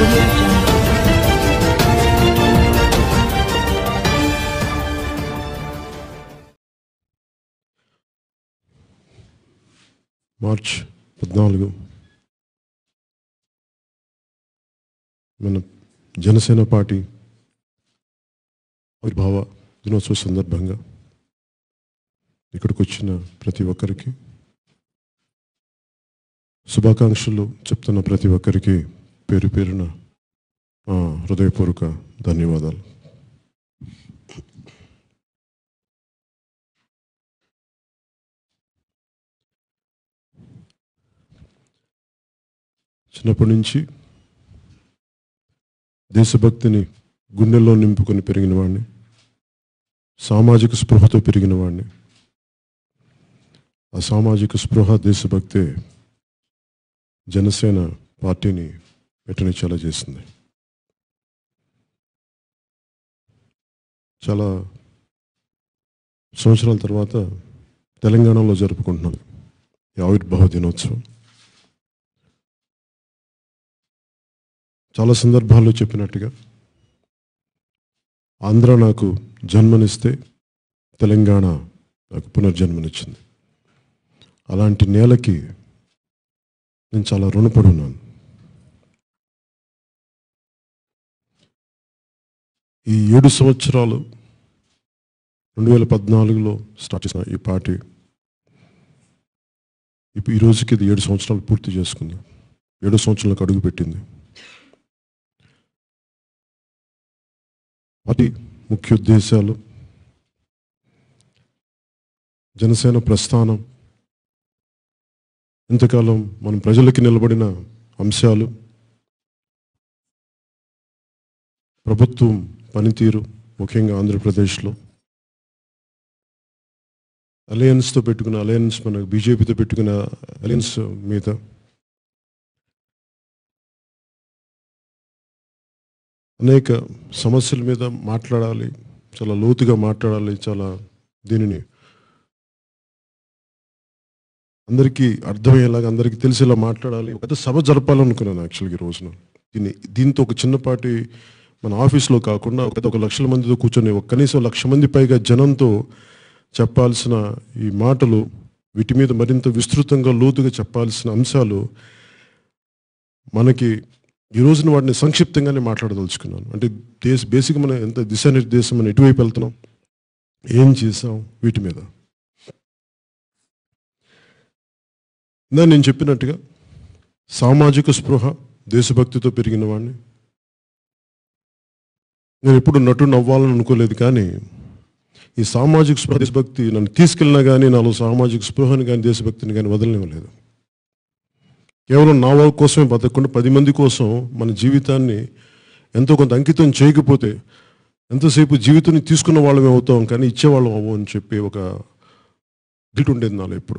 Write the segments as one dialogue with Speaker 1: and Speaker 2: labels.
Speaker 1: audio jungle.
Speaker 2: March 14 మన Janasena party ఆవిర్భావ దినోత్సవ సందర్భంగా ఇక్కడికి వచ్చిన ప్రతి ఒక్కరికి శుభాకాంక్షలు చెప్తున్న ప్రతి ఒక్కరికి పేరు పేరున హృదయపూర్వక ధన్యవాదాలు. చిన్నప్పటి నుంచి దేశభక్తిని గుండెల్లో నింపుకొని పెరిగిన వాడిని, సామాజిక స్పృహతో పెరిగిన వాడిని. ఆ సామాజిక స్పృహ, దేశభక్తే జనసేన పార్టీని పెట్టనిచ్చేలా చేసింది. చాలా సంవత్సరాల తర్వాత తెలంగాణలో జరుపుకుంటున్నాను ఈ ఆవిర్భావ దినోత్సవం. చాలా సందర్భాల్లో చెప్పినట్టుగా ఆంధ్ర నాకు జన్మనిస్తే తెలంగాణ నాకు పునర్జన్మనిచ్చింది. అలాంటి నేలకి నేను చాలా రుణపడి ఉన్నాను. ఈ 7 సంవత్సరాలు 2014లో స్టార్ట్ చేసిన ఈ పార్టీ ఈ రోజుకి ఇది 7 సంవత్సరాలు పూర్తి చేసుకుంది. 7 సంవత్సరాలకు అడుగు పెట్టింది. పార్టీ ముఖ్య ఉద్దేశాలు, జనసేన ప్రస్థానం, ఇంతకాలం మనం ప్రజలకి నిలబడిన అంశాలు, ప్రభుత్వం పనితీరు, ముఖ్యంగా ఆంధ్రప్రదేశ్లో అలయన్స్తో పెట్టుకున్న అలయన్స్, మన బీజేపీతో పెట్టుకున్న అలయన్స్ మీద అనేక సమస్యల మీద మాట్లాడాలి, చాలా లోతుగా మాట్లాడాలి, చాలా దీనిని అందరికీ అర్థమయ్యేలాగా, అందరికీ తెలిసేలా మాట్లాడాలి. పెద్ద సభ జరపాలనుకున్నాను యాక్చువల్గా ఈ రోజున. దీంతో ఒక చిన్నపాటి మన ఆఫీస్లో కాకుండా ఒక 1,00,000 మందితో కూర్చొని కనీసం 1,00,000 మంది పైగా జనంతో చెప్పాల్సిన ఈ మాటలు, వీటి మీద మరింత విస్తృతంగా లోతుగా చెప్పాల్సిన అంశాలు మనకి ఈ రోజున వాటిని సంక్షిప్తంగానే మాట్లాడదలుచుకున్నాను. అంటే బేసిక్గా మనం ఎంత దిశానిర్దేశం, మనం ఎటువైపు వెళ్తున్నాం, ఏం చేసాం, వీటి మీద. నేను చెప్పినట్టుగా సామాజిక స్పృహ, దేశభక్తితో పెరిగిన వాడిని. నేను ఎప్పుడు నటుడు అవ్వాలని అనుకోలేదు, కానీ ఈ సామాజిక స్పృహ, దేశభక్తి నన్ను తీసుకెళ్ళినా కానీ నాలో సామాజిక స్పృహని కానీ దేశభక్తిని కానీ వదలనివ్వలేదు. కేవలం నా వాళ్ళ కోసమే బతకకుండా 10 మంది కోసం మన జీవితాన్ని ఎంతో కొంత అంకితం చేయకపోతే ఎంతసేపు జీవితాన్ని తీసుకున్న వాళ్ళమే అవుతాం, కానీ ఇచ్చేవాళ్ళం అవ్వం అని చెప్పి ఒక గిల్ట్ ఉండేది నాలో ఎప్పుడు.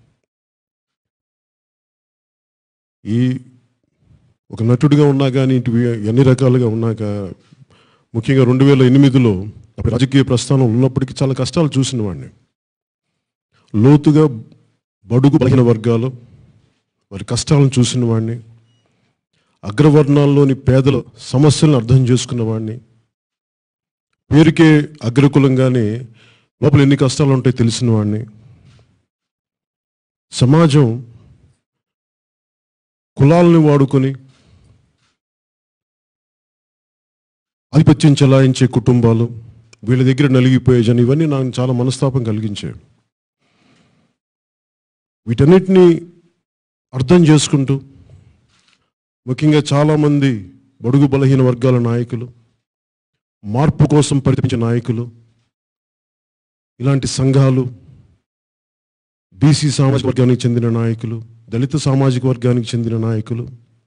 Speaker 2: ఈ ఒక నటుడిగా ఉన్నా కానీ ఇటు ఎన్ని రకాలుగా ఉన్నాక, ముఖ్యంగా 2008లో రాజకీయ ప్రస్థానం ఉన్నప్పటికీ చాలా కష్టాలు చూసిన వాడిని. లోతుగా బడుగు బలహీన వర్గాలు వారి కష్టాలను చూసిన వాడిని, అగ్రవర్ణాల్లోని పేదల సమస్యలను అర్థం చేసుకున్న వాడిని. పేరుకే అగ్రకులంగానే లోపల ఎన్ని కష్టాలు ఉంటాయో తెలిసిన వాడిని. సమాజం కులాలని వాడుకొని ఆధిపత్యం చెలాయించే కుటుంబాలు, వీళ్ళ దగ్గర నలిగిపోయే జనం, ఇవన్నీ నాకు చాలా మనస్తాపం కలిగించాయి. వీటన్నిటినీ అర్థం చేసుకుంటూ, ముఖ్యంగా చాలామంది బడుగు బలహీన వర్గాల నాయకులు, మార్పు కోసం పరితపించే నాయకులు, ఇలాంటి సంఘాలు, బీసీ సామాజిక వర్గానికి చెందిన నాయకులు, దళిత సామాజిక వర్గానికి చెందిన నాయకులు,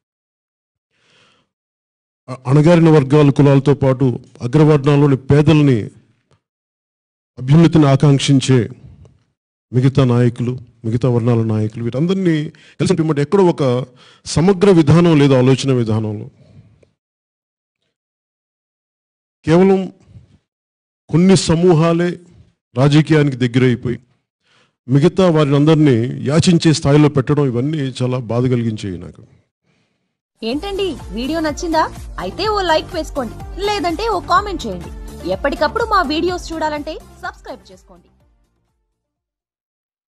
Speaker 2: అణగారిన వర్గాల కులాలతో పాటు అగ్రవర్ణాల్లోని పేదలని అభ్యున్నతిని ఆకాంక్షించే మిగతా నాయకులు, మిగతా వర్ణాల నాయకులు, వీరందరినీ కలిసి పిమ్మట ఎక్కడో ఒక సమగ్ర విధానం లేదు, ఆలోచన విధానంలో. కేవలం కొన్ని సమూహాలే రాజకీయానికి దగ్గరైపోయి మిగతా వారిని అందరినీ యాచించే స్థాయిలో పెట్టడం, ఇవన్నీ చాలా బాధ కలిగించేవి నాకు.
Speaker 1: ఏంటండి వీడియో నచ్చిందా? అయితే ఓ లైక్ వేసుకోండి, లేదంటే ఓ కామెంట్ చేయండి. ఎప్పటికప్పుడు మా వీడియోస్ చూడాలంటే సబ్స్క్రైబ్ చేసుకోండి.